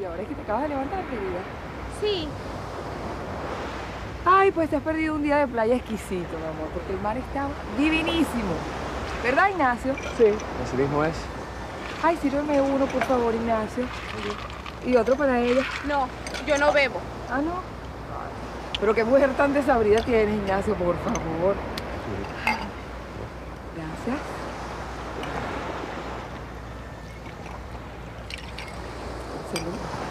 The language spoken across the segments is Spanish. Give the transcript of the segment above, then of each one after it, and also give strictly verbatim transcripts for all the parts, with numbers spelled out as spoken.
ahora es que te acabas de levantar, querida. Sí. Ay, pues te has perdido un día de playa exquisito, mi amor, porque el mar está divinísimo. ¿Verdad, Ignacio? Sí, así mismo es. Ay, sírveme uno, por favor, Ignacio. Y otro para ella. No, yo no bebo. Ah, ¿no? Pero qué mujer tan desabrida tienes, Ignacio, por favor. Gracias. Salud.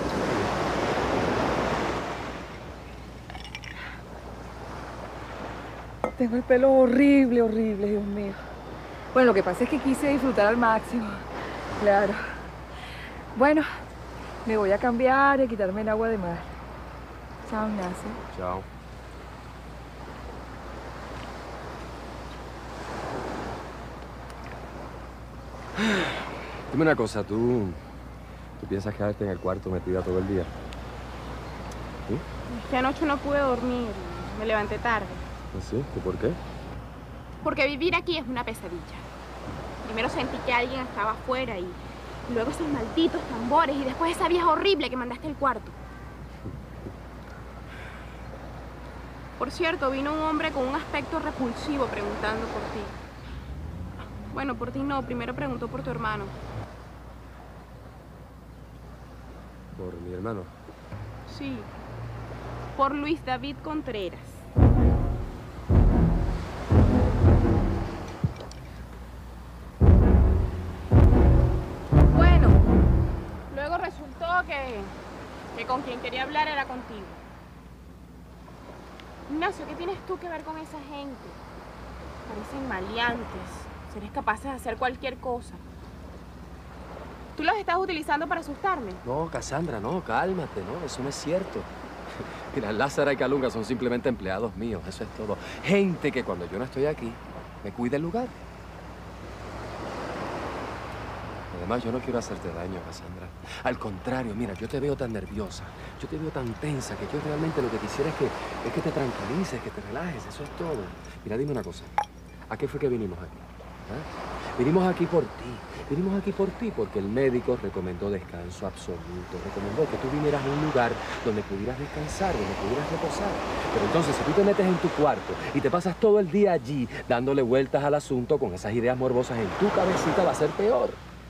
Tengo el pelo horrible, horrible, Dios mío. Bueno, lo que pasa es que quise disfrutar al máximo. Claro. Bueno, me voy a cambiar y a quitarme el agua de mar. Chao, Ignacio. Chao. Dime una cosa, ¿tú, ¿tú piensas quedarte en el cuarto metida todo el día? ¿Sí? Es que anoche no pude dormir. Me levanté tarde. ¿Sí? ¿Y por qué? Porque vivir aquí es una pesadilla. Primero sentí que alguien estaba afuera y luego esos malditos tambores y después esa vieja horrible que mandaste al cuarto. Por cierto, vino un hombre con un aspecto repulsivo preguntando por ti. Bueno, por ti no, primero preguntó por tu hermano. ¿Por mi hermano? Sí, por Luis David Contreras. Bueno, luego resultó que, que con quien quería hablar era contigo. Ignacio, ¿qué tienes tú que ver con esa gente? Parecen maleantes, seres capaces de hacer cualquier cosa. ¿Tú los estás utilizando para asustarme? No, Cassandra, no, cálmate, no, eso no es cierto. Mira, Lázara y Calunga son simplemente empleados míos, eso es todo. Gente que cuando yo no estoy aquí, me cuida el lugar. Además, yo no quiero hacerte daño, Cassandra. Al contrario, mira, yo te veo tan nerviosa, yo te veo tan tensa, que yo realmente lo que quisiera es que, es que te tranquilices, que te relajes, eso es todo. Mira, dime una cosa, ¿a qué fue que vinimos aquí? ¿Ah? Vinimos aquí por ti, vinimos aquí por ti porque el médico recomendó descanso absoluto, recomendó que tú vinieras a un lugar donde pudieras descansar, donde pudieras reposar. Pero entonces, si tú te metes en tu cuarto y te pasas todo el día allí dándole vueltas al asunto con esas ideas morbosas en tu cabecita, va a ser peor.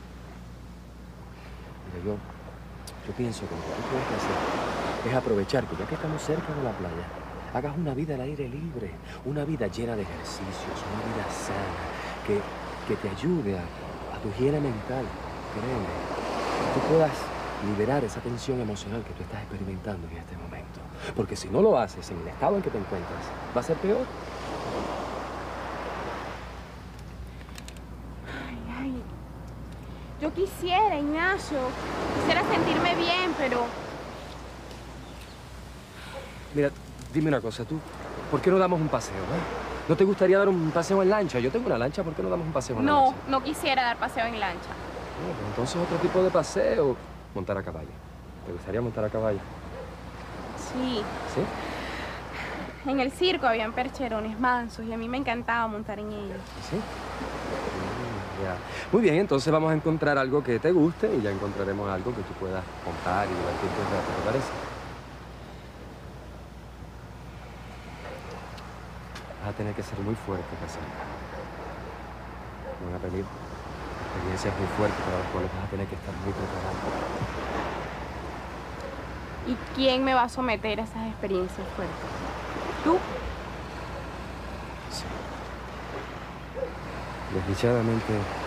Yo, yo pienso que lo que tú tienes que hacer es aprovechar que ya que estamos cerca de la playa, hagas una vida al aire libre, una vida llena de ejercicios, una vida sana, que, que te ayude a, a tu higiene mental, créeme, que tú puedas liberar esa tensión emocional que tú estás experimentando en este momento. Porque si no lo haces en el estado en que te encuentras, va a ser peor. Yo quisiera, Ignacio, quisiera sentirme bien, pero... Mira, dime una cosa, tú, ¿por qué no damos un paseo, eh? ¿No te gustaría dar un paseo en lancha? Yo tengo una lancha, ¿por qué no damos un paseo en No, lancha? no quisiera dar paseo en lancha. Bueno, entonces otro tipo de paseo, montar a caballo. ¿Te gustaría montar a caballo? Sí. ¿Sí? En el circo habían percherones mansos y a mí me encantaba montar en ellos. ¿Sí? Ya. Muy bien, entonces vamos a encontrar algo que te guste y ya encontraremos algo que tú puedas contar y divertirte un rato, ¿te parece? Vas a tener que ser muy fuerte, Cassandra. Van a venir experiencias muy fuertes para las cuales vas a tener que estar muy preparado. ¿Y quién me va a someter a esas experiencias fuertes? ¿Tú? Sí. Desdichadamente,